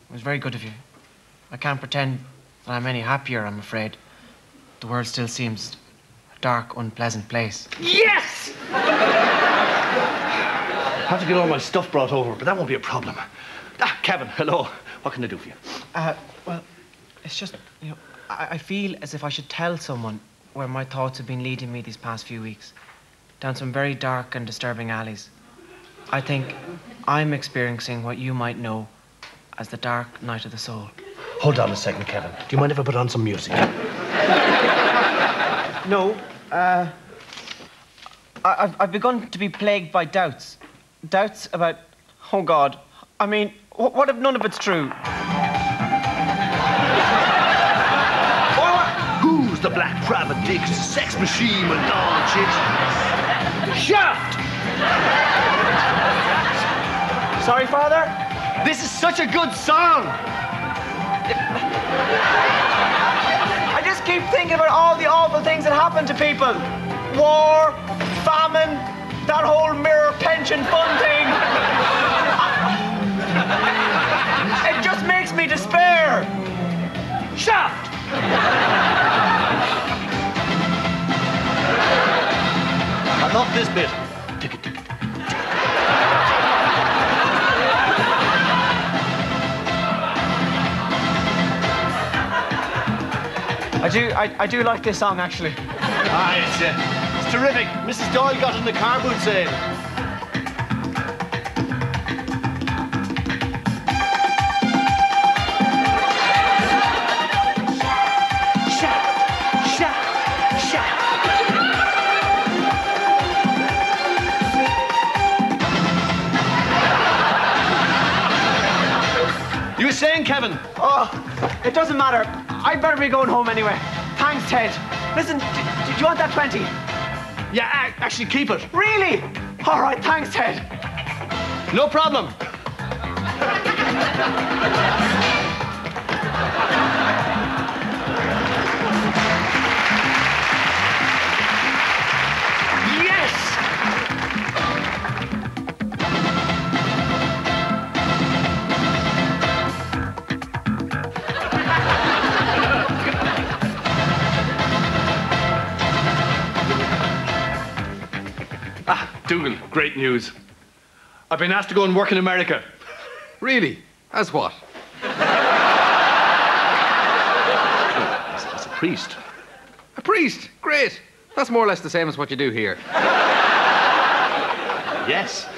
It was very good of you. I can't pretend that I'm any happier, I'm afraid. The world still seems a dark, unpleasant place. Yes! I have to get all my stuff brought over, but that won't be a problem. Kevin, hello. What can I do for you? Well, it's just, you know, I feel as if I should tell someone where my thoughts have been leading me these past few weeks. Down some very dark and disturbing alleys. I think I'm experiencing what you might know as the dark night of the soul. Hold on a second, Kevin. Do you mind if I put on some music? No. I've begun to be plagued by doubts. Doubts about... Oh, God. I mean, what if none of it's true? Who's the black rabbit dicks, sex machine with all chicks? Shaft! Sorry, Father? This is such a good song! I just keep thinking about all the awful things that happen to people. War, famine, that whole mirror pension fund thing. It just makes me despair. Shaft! I love this bit. I do like this song, actually. It's terrific. Mrs. Doyle got it in the car boot sale. You were saying, Kevin? Oh, it doesn't matter. I'd better be going home anyway. Thanks, Ted. Listen, do you want that 20? Yeah, actually keep it. Really? All right, thanks, Ted. No problem. Dougal, great news. I've been asked to go and work in America. Really? As what? As a priest. A priest? Great. That's more or less the same as what you do here. Yes.